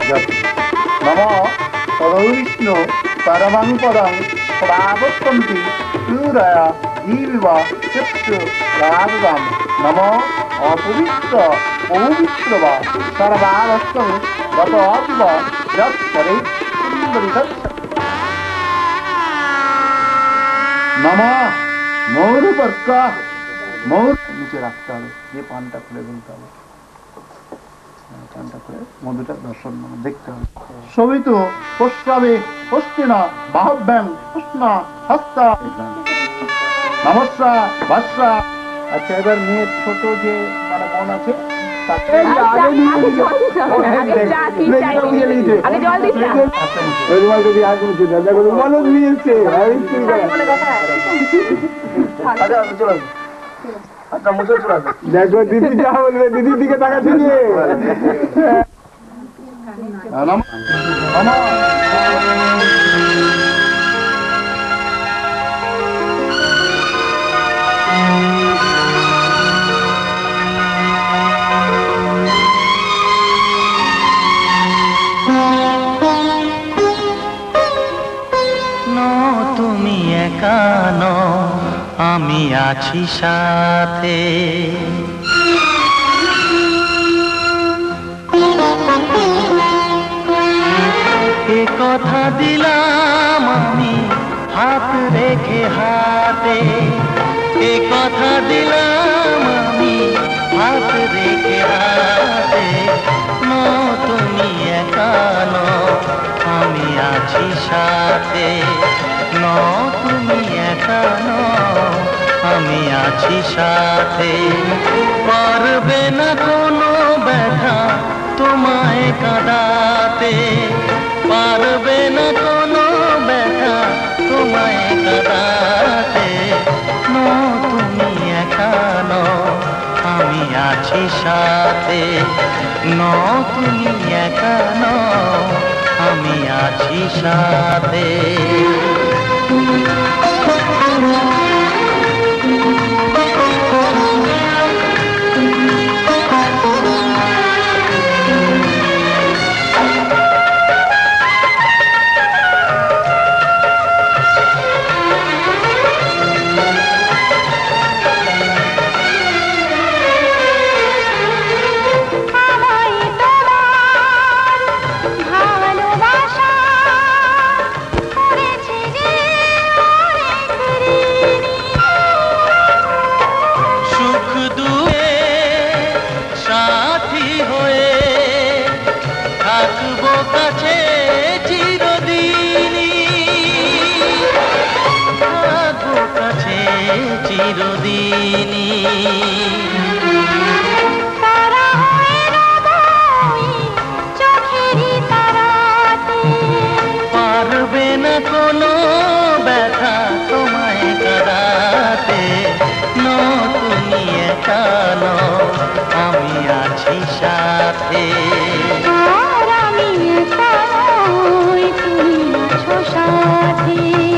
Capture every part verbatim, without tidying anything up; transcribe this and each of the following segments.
নম পদবিষ্ণু পরমং পদং প্রাবত্যন্তি সুরয়া জীবিবা চক্ষু রাজদাম নম অপবিত্র পবিত্র বা সর্বাবস্থং গত অবিব যৎ করে সুন্দরী নম মৌর পর্ক মৌর নিচে রাখতে হবে, যে পানটা খুলে ফেলতে হবে, পানটা খুলে মধুটা দর্শন দেখতে হবে। সবিত পশ্চাবে পশ্চিনা বাহব্যাং উষ্ণ হস্তা নমস্কার ভাষা। আচ্ছা, এবার মেয়ের ছোট যে মানে বোন আছে দেখো দিদি যা বলবে, দিদির দিকে তাকাচ্ছি। তুমি একা নও, আমি আছি সাথে। এ কথা দিলাম আমি হাত রেখে হাতে, এ কথা দিলাম আমি হাত রেখে হাতে। নো তুমি একা নও, আমি আছি সাথে। নো তুমি একা নও, আমি আছি সাথে। পারবে না কোনো ব্যথা তোমায় কাঁদাতে, পারবে না কোনো ব্যথা তোমায় কাঁদাতে। নো তুমি একা নও, আমি আছি সাথে। নো তুমি একা নও, আমি আছি সাথে। পারবে না কোনো ব্যথা তোমায় কাঁদাতে। নো তুমি একা নও, আমি আছি সাথে। আমি একা নই, তুমি আছো সাথে।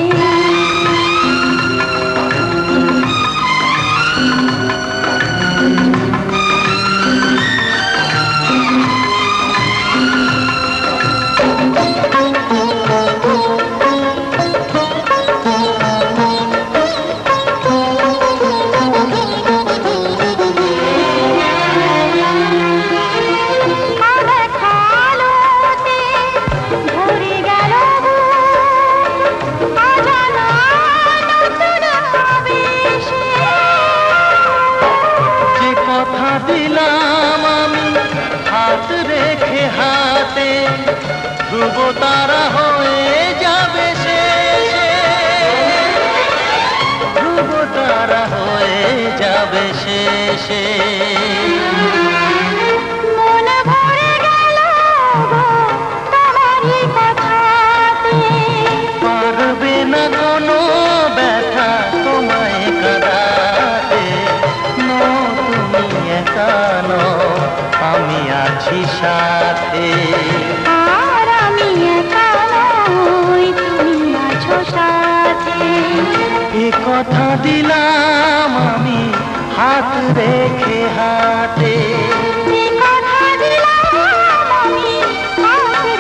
দিলাম আমি হাত রেখে হাতে, ধ্রুব তারা হয়ে যাবে শেষে, ধ্রুব তারা হয়ে যাবে শেষে। মনে ভরে গেল তোমারই কথাতে, পারবে না কোনো ব্যথা তোমায় কাঁদাতে। নো তুমি একা নও, আমি আছি সাথে। আর আমি একা নই, তুমি আছো সাথে। এ কথা দিলাম আমি হাত রেখে হাতে, এ কথা দিলাম আমি হাত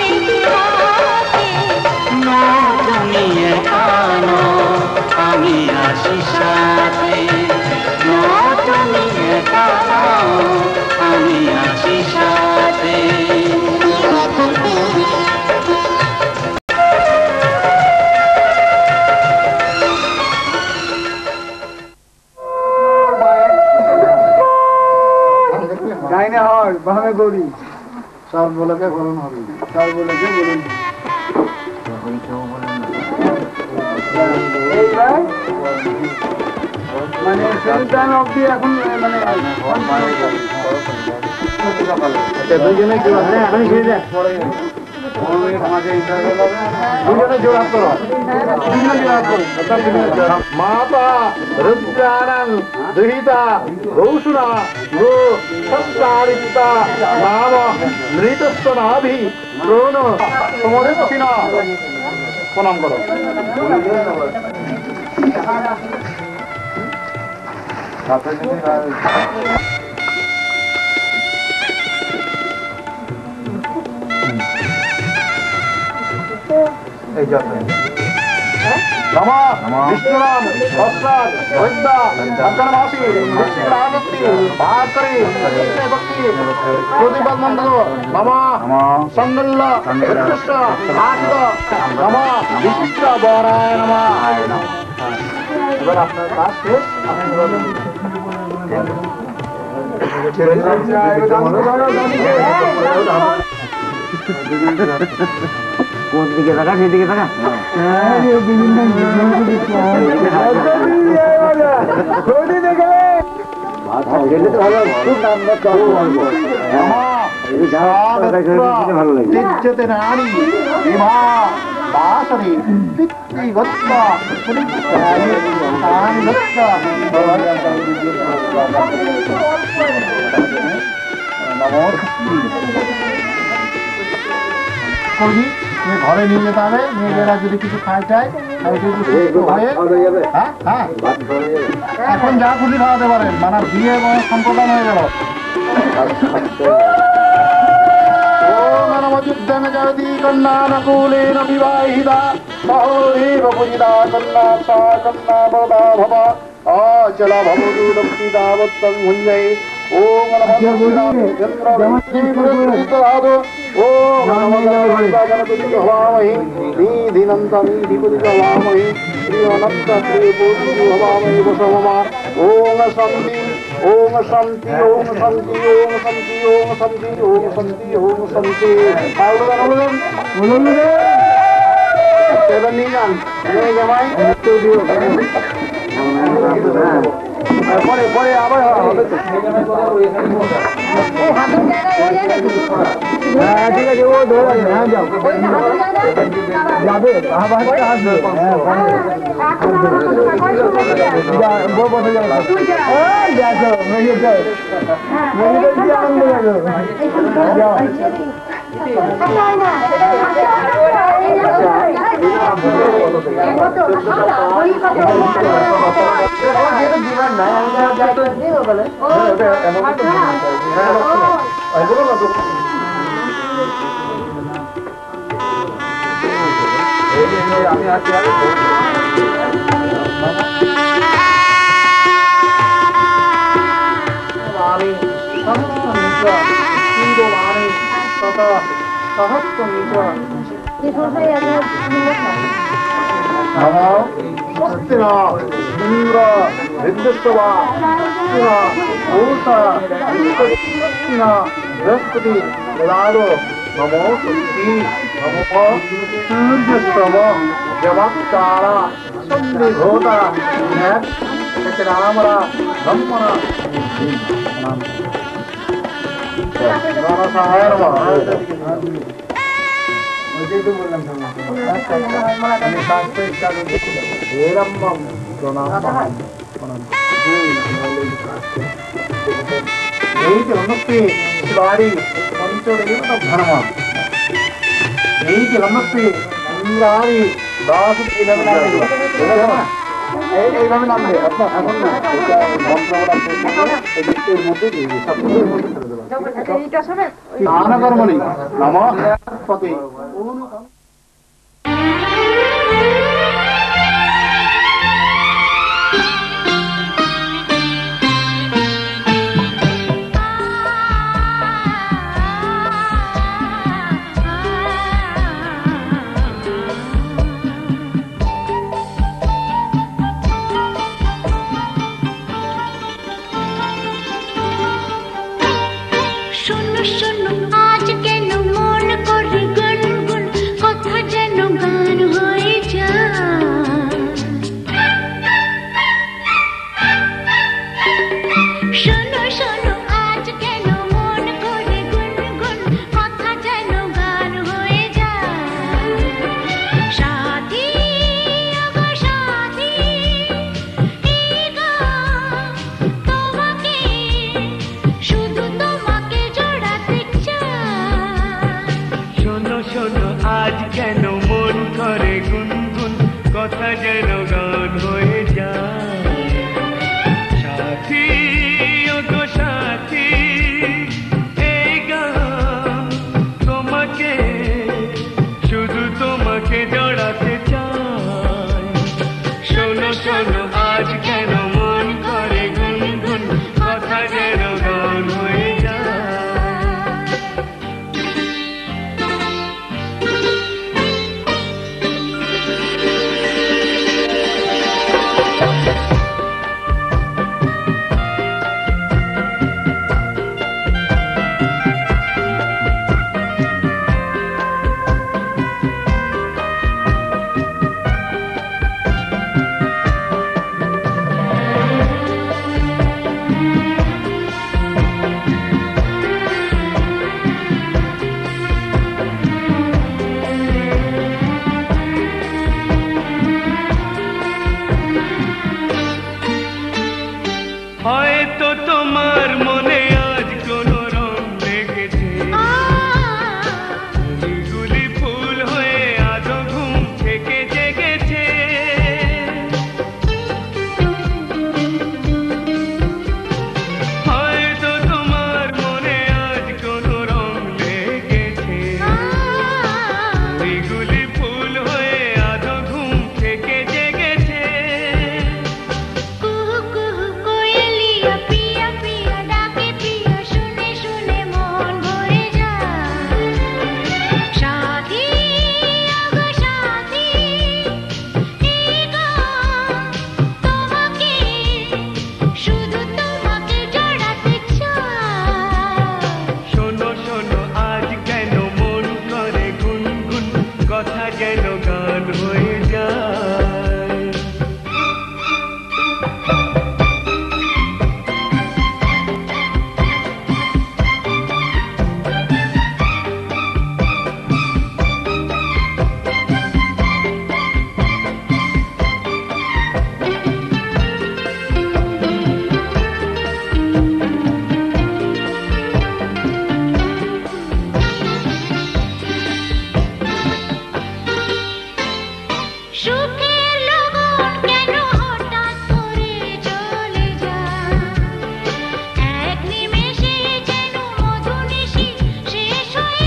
বামে গৌরী সর্বলোকে বলুন হবে সর্বলোকে বলুন এইবার মানে সেই টাইম অব্দি এখন মানে দুজনে জোড়া এখন ছেড়ে দেয় দুজনে জোড়া করো মাতা রুদ্রাণং দুহিতা গৌসুরা গো সস্তারিতা নাম নৃতস্ব নাভি প্রণ সমরেচ্ছিনা প্রণাম করো এই যত্ন নমঃ বিষ্ণুরাম সহস্রাৎ বৈদ্যা অঙ্কনমাসি বিষ্ণুরানত্তি ভাস্করি কৃষ্ণে ভক্তি প্রতিপদ মন্ডল নমঃ সঙ্গল্ল বিষ্ণুষ্ঠ আশিত নমঃ বিশিষ্ট বরায় নমঃ এবার আপনার কাজ শেষ কোন দিকে থাকা সেদিকে থাকা ঘরে নিয়ে যেতে হবে মেয়েরা যদি কিছু খায় চায় এখন যা খুশি খাওয়াতে পারেন মানে বিয়ে সম্প্রদান হয়ে গেল যুদ্ধে জয়তি কন্যা নকুলেন বিবাহিতা সহদেব পূজিতা কন্যা সা কন্যা বরদা ভব অচলা ভবতু লক্ষ্মীদাবত্তং ভুঞ্জয় ওম নমঃ ओम नमो गणपति हवामहे निधिनंतमी विपति हवामहे श्री अनंत श्री बोधि हवामहे वसवमा ओम शांति ओम शांति ओम शांति ओम शांति ओम शांति ओम शांति ओम शांति आउलगन आउलगन बोलुन रे सेवन निजान ने जमाई स्टूडियो পরে পরে আবার হবে তো এই হাতের জায়গায় ওই জায়গায় হ্যাঁ ঠিক আছে ও ধরে রাখবে হ্যাঁ যাও যাবে আবার আসবে হ্যাঁ বউ বসে যাবে দেখো মেয়ে যাও মেয়ে কি আনন্দ লাগো যাও জীবন নাই আমি আছি स्वस्तिना इंद्र विद्युत्सवा स्वस्तिना बृहस्पति ददारो नमो शक्ति नमो सूर्यस्तव जवात्कारा संविभूता नक्षरामरा ब्रह्मणा सहायर शिवारी पंचदेव धर्म नमस्ते इंद्रारी दास এইভাবে নামবে আপনার এখন না মন্ত্রগুলো মধ্যে দান কর্মণি নমঃ পতি শূন্য আজ কেন মন করে গুনগুন কথা যেন গান হয়ে যায় সাথী ও গো সাথী এই গান তোমাকে শুধু তোমাকে জড়াতে চাই শোনো শোনো আজ কেন মন করে গুনগুন কথা যেন গান হয়ে যায় হয়তো তোমার মনে আজ কোনো রং লেগেছে ফুলগুলি ফুল হয়ে আজও ঘুম থেকে জেগেছে হয়তো তোমার মনে আজ কোনো রং লেগেছে ফুলগুলি ফুল হয়ে আজও ঘুম থেকে জেগেছে কথা যেন গান হয়ে যায় সুখের লগন কেন হঠাৎ করে চলে যায় এক নিমেষে যেন মধুনিশি শেষ হয়ে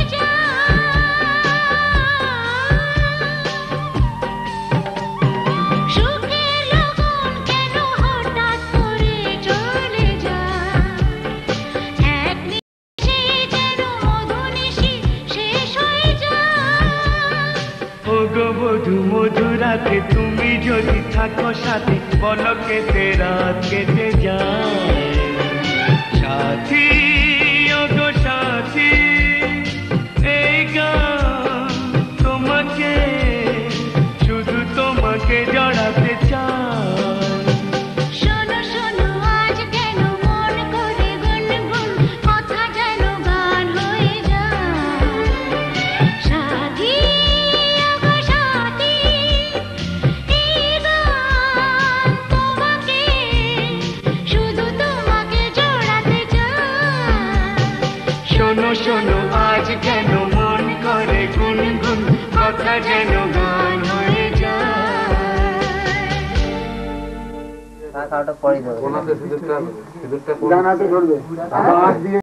যায় সুখের লগন কেন হঠাৎ করে চলে যায় এক নিমেষে যেন মধুনিশি শেষ হয়ে যায় ও গো বধূ মধুরাতে তুমি যদি থাকো সাথে পলকেতে রাত কেটে যায় সাথী ও গো সাথী এই গান তোমাকে শুধু তোমাকে জড়াতে চাই শোনো শোনো আজ কেন মন করে গুনগুন কথা যেন গান হয়ে যায় সাথী ও গো সাথী এই গান তোমাকে শুধু তোমাকে জড়াতে চাই শোনো শোনো আজ কেন মন করে গুনগুন কথা যেন গান হয়ে যায় জানাতে ধরবে